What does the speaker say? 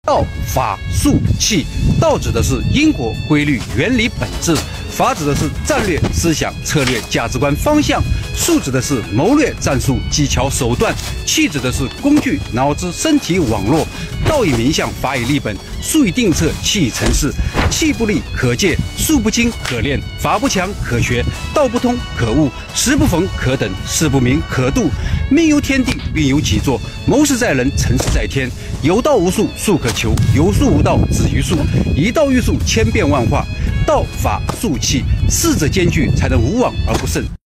道、法、术、器。道指的是因果、规律、原理、本质；法指的是战略、思想、策略、价值观、方向；术指的是谋略、战术、技巧、手段；器指的是工具、脑子、身体、网络。道以名相，法以立本，术以定策，器以成事。器不立可戒，术不精可练，法不强可学，道不通可悟，时不逢可等，事不明可度。命由天地，运由己作，谋事在人，成事在天。有道无术，术可求；有术无道，止于术。一道御术，千变万化。道、法、术、器，四者兼具，才能无往而不胜。